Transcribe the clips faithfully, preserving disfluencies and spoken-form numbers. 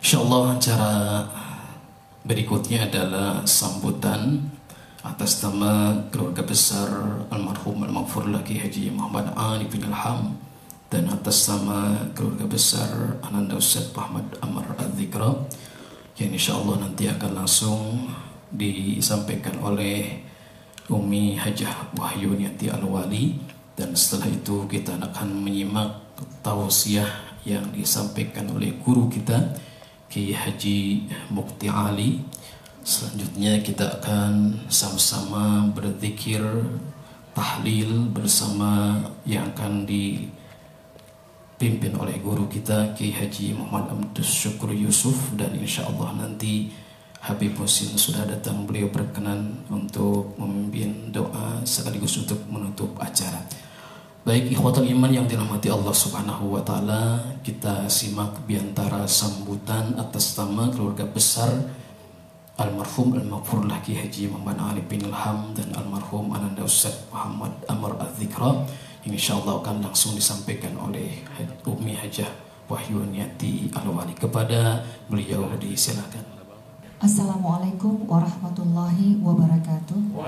Insyaallah acara berikutnya adalah sambutan atas nama keluarga besar almarhum al-maghfur laki Haji Muhammad Ali bin Ilham dan atas nama keluarga besar Ananda Ustaz Muhammad Amr Az-Zikra yang insyaallah nanti akan langsung disampaikan oleh Umi Hajah Wahyuniati Al-Wali, dan setelah itu kita akan menyimak tausiah yang disampaikan oleh guru kita Kiai Haji Mukti Ali. Selanjutnya kita akan sama-sama berzikir tahlil bersama yang akan dipimpin oleh guru kita Kiai Haji Muhammad Abdus Syukur Yusuf, dan insyaallah nanti Habib Musin sudah datang, beliau berkenan untuk memimpin doa sekaligus untuk menutup acara. Baik ikhwatul iman yang dirahmati Allah Subhanahu wa taala, kita simak biantara sambutan atas nama keluarga besar almarhum al-maghfur laki Haji Muhammad Ali bin Ilham dan almarhum Ananda Ustaz Muhammad Amr Az-Zikra yang insyaallah akan langsung disampaikan oleh Umi Hajah Wahyuniati Al-Wali. Kepada beliau disilakan. Assalamualaikum warahmatullahi wabarakatuh.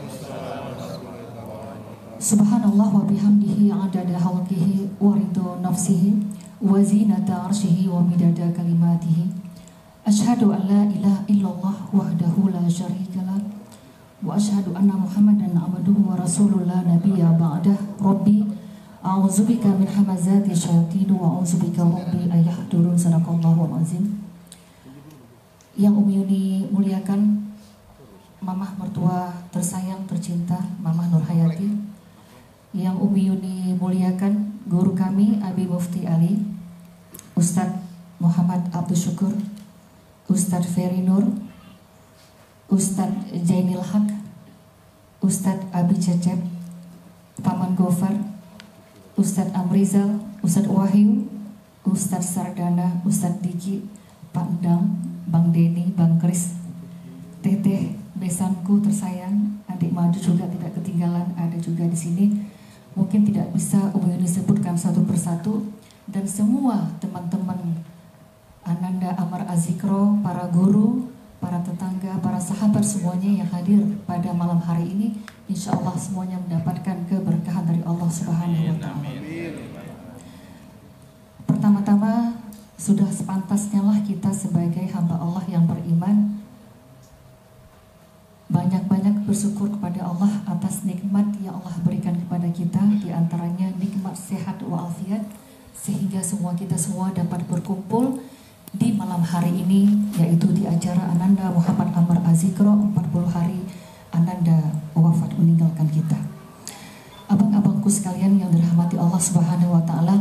Subhanallah wa bihamdihi adada halqihi wa ridha nafsihi wa zinata arshihi wa midada kalimatihi. Ashhadu an la ilaha illallah wahdahu la syarika lah wa ashhadu anna Muhammadan abduhu wa rasulullah nabiyya ba'dah. Rabbi a'udzubika min hamazati syayatin wa a'udzubika rabbi ayahdurun. Sadaqallahu azim. Yang Umi Yuni muliakan, Mamah mertua tersayang tercinta Mamah Nur Hayati, yang Umi Yuni muliakan guru kami Abi Mufti Ali, Ustadz Muhammad Abdus Syukur, Ustadz Ferry Nur, Ustadz Jainil Haq, Ustadz Abi Cecep, Paman Gofar, Ustadz Amrizal, Ustadz Wahyu, Ustadz Sardana, Ustadz Diki, Pak Endang, Bang Denny, Bang Kris, Teteh besanku tersayang, adik maju juga tidak ketinggalan, ada juga di sini. Mungkin tidak bisa Umi Yuni sebutkan satu persatu, dan semua teman-teman Ananda Amr Az-Zikra, para guru, para tetangga, para sahabat semuanya yang hadir pada malam hari ini, insya Allah semuanya mendapatkan keberkahan dari Allah Subhanahu wa taala. Pertama-tama, sudah sepantasnya lah kita sebagai hamba Allah yang beriman banyak-banyak bersyukur kepada Allah atas nikmat yang Allah berikan kepada kita, diantaranya nikmat sehat walafiat, sehingga semua kita semua dapat berkumpul di malam hari ini, yaitu di acara Ananda Muhammad Amr Az-Zikra empat puluh hari Ananda wafat meninggalkan kita. Abang-abangku sekalian yang dirahmati Allah Subhanahu wa taala,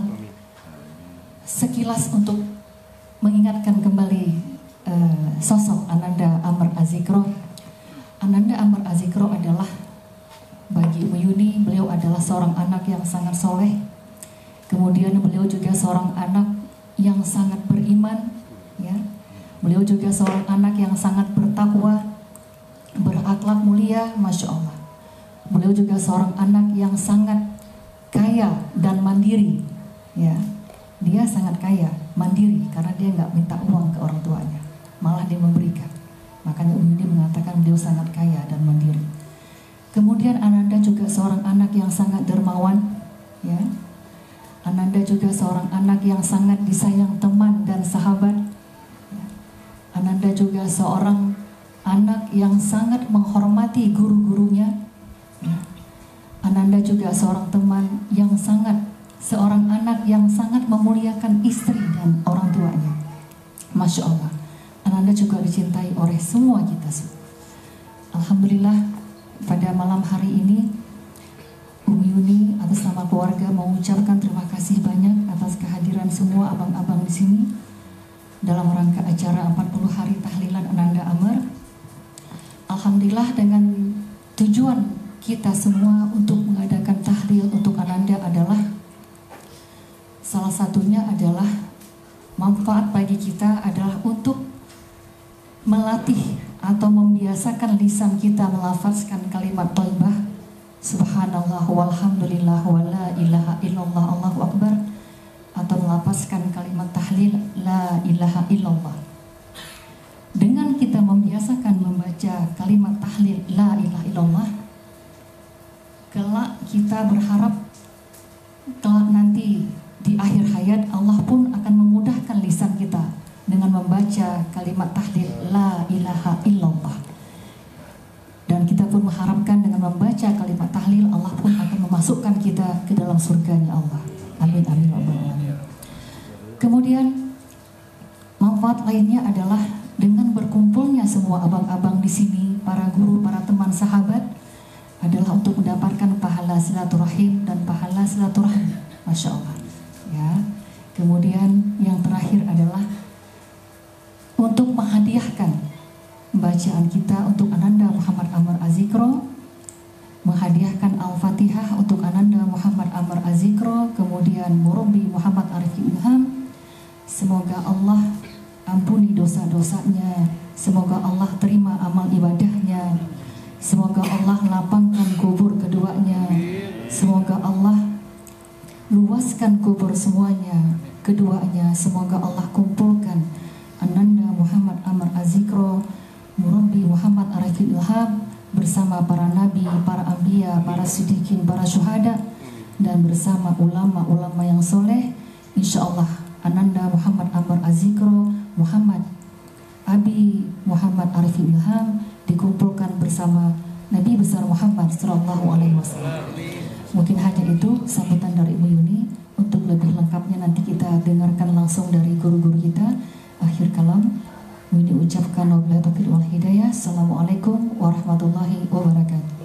sekilas untuk mengingatkan kembali uh, sosok Ananda Amr Az-Zikra. Ananda Amr Az-Zikra adalah, bagi Umi Yuni, beliau adalah seorang anak yang sangat soleh. Kemudian beliau juga seorang anak yang sangat beriman, ya. Beliau juga seorang anak yang sangat bertakwa, berakhlak mulia, masya Allah. Beliau juga seorang anak yang sangat kaya dan mandiri, ya. Dia sangat kaya, mandiri, karena dia nggak minta uang ke orang tuanya, malah dia memberikan. Makanya Umi Yuni mengatakan beliau sangat kaya dan mandiri. Kemudian Ananda juga seorang anak yang sangat dermawan, ya. Ananda juga seorang anak yang sangat disayang teman dan sahabat, ya. Ananda juga seorang anak yang sangat menghormati guru-gurunya, ya. Ananda juga seorang teman yang sangat seorang anak yang sangat memuliakan istri dan orang tuanya. Masya Allah, Ananda juga dicintai oleh semua kita semua. Alhamdulillah, pada malam hari ini Umi Yuni atas nama keluarga mengucapkan terima kasih banyak atas kehadiran semua abang-abang di sini dalam rangka acara empat puluh hari tahlilan Ananda Amr. Alhamdulillah, dengan tujuan kita semua untuk mengadakan tahlil untuk Ananda adalah, salah satunya adalah manfaat bagi kita adalah untuk melatih atau membiasakan lisan kita melafazkan kalimat thayyibah subhanallah walhamdulillah wala ilaha illallah Allahu akbar, atau melafazkan kalimat tahlil la ilaha illallah. membaca kalimat tahlil la ilaha illallah, kelak kita berharap kelak nanti di akhir hayat Allah pun akan memudahkan lisan kita dengan membaca kalimat tahlil la ilaha illallah. Dan kita pun mengharapkan dengan membaca kalimat tahlil Allah pun akan memasukkan kita ke dalam surganya Allah. Amin amin amin. Kemudian manfaat lainnya adalah dengan berkumpulnya semua abang-abang di sini, para guru, para teman, sahabat, adalah untuk mendapatkan pahala silaturahim dan pahala silaturahmi. Masya Allah. Ya. Kemudian yang terakhir adalah untuk menghadiahkan bacaan kita untuk Ananda Muhammad Amr Azikro, menghadiahkan Al-Fatihah untuk Ananda Muhammad Amr Azikro, kemudian Murabbi Muhammad Arif Ilham. Semoga Allah ampuni dosa-dosanya, semoga Allah terima amal ibadahnya, semoga Allah lapangkan kubur keduanya, semoga Allah luaskan kubur semuanya keduanya, semoga Allah kumpulkan Ananda Muhammad Amr Azikro, Murabbi Muhammad Arif Ilham bersama para nabi, para anbiya, para siddiqin, para syuhada, dan bersama ulama-ulama yang soleh. Insya Allah Ananda Muhammad Amr Azikro, Muhammad Abi Muhammad Arif Ilham dikumpulkan bersama Nabi besar Muhammad Sallallahu Alaihi Wasallam. Mungkin hanya itu sambutan dari Ibu Yuni. Untuk lebih lengkapnya nanti kita dengarkan langsung dari guru-guru kita. Akhir kalam Yuni ucapkan wabillahi taufiq wal hidayah. Assalamualaikum warahmatullahi wabarakatuh.